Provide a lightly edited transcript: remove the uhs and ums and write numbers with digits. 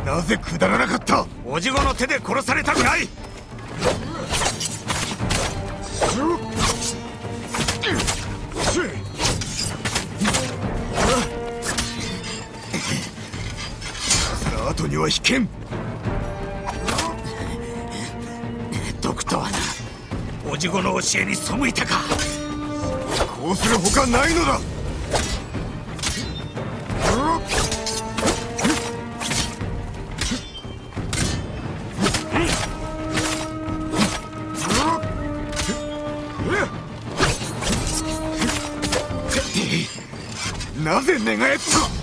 なぜ下らなかった。 おじごの手で殺されたくない。 後には引けん。 毒とはな、おじごの教えに背いたか。 こうするほかないのだ。なぜ寝返った。